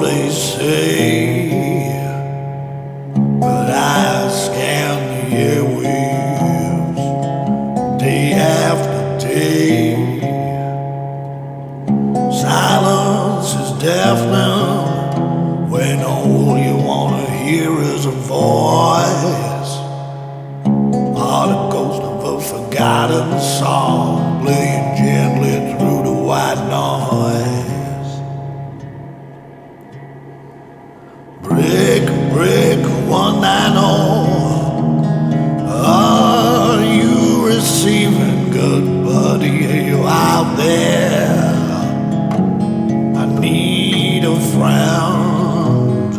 they say, but I scan the airwaves day after day. Silence is deafening when all you want to hear is a voice, or the ghost of a forgotten song playing gently through the white noise. Break, break, 190. Are you receiving, good buddy? Are you out there? I need a friend.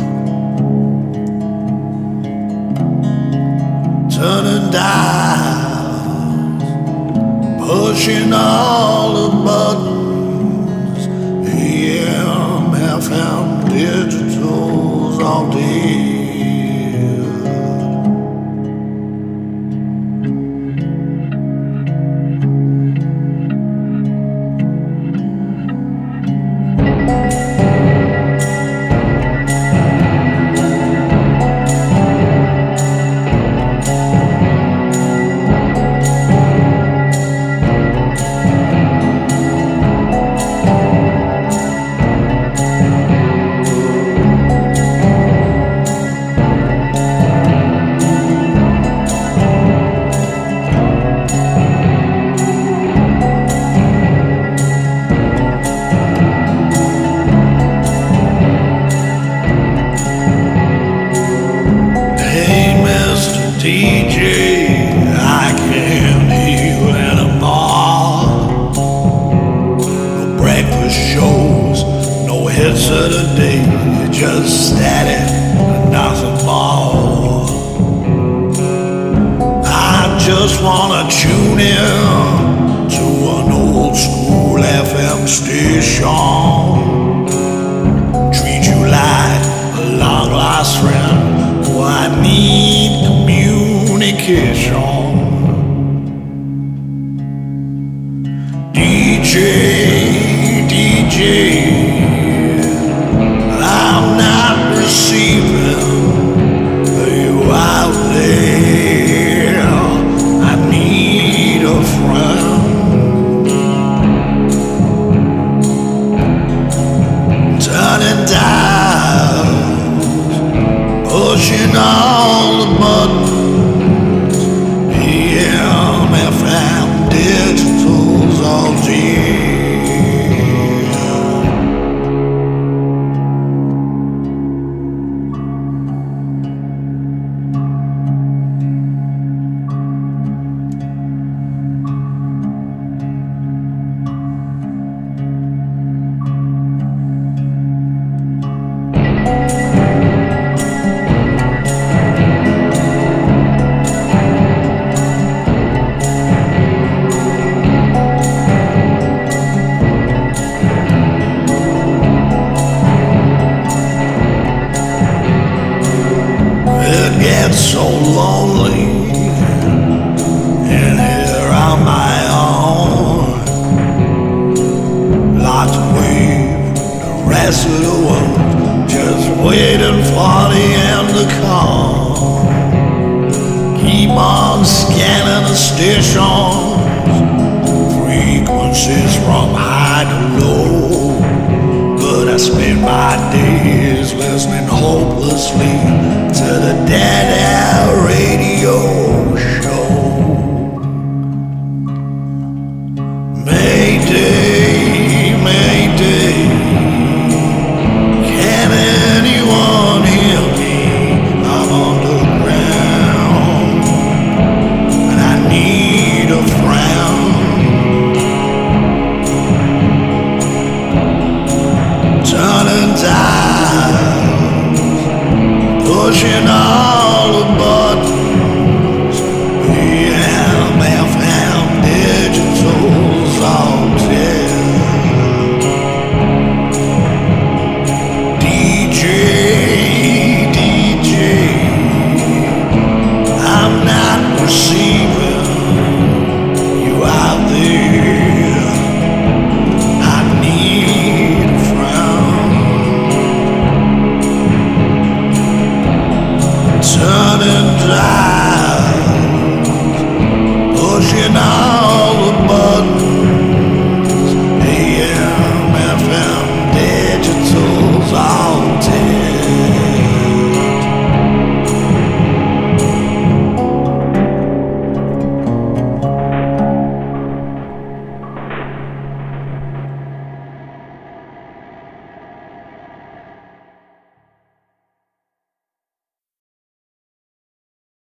Turning dials, pushing all the buttons. AM, FM, digitals all day. DJ, I can't hear you anymore. No breakfast shows, no hits of the day, just static and nothing more. I just wanna tune in to an old school FM station, treat you like a long lost friend. Oh, I need communication. DJ, DJ, I'm not receiving. Are you out there? I need a friend. Turning dials, pushing all the buttons. AM, FM, digitals all day. So lonely and here on my own, locked away from the rest of the world, just waiting for the end to come. Keep on scanning the stations, frequencies from high to low, but I spend my days listening hopelessly to the dead air radio.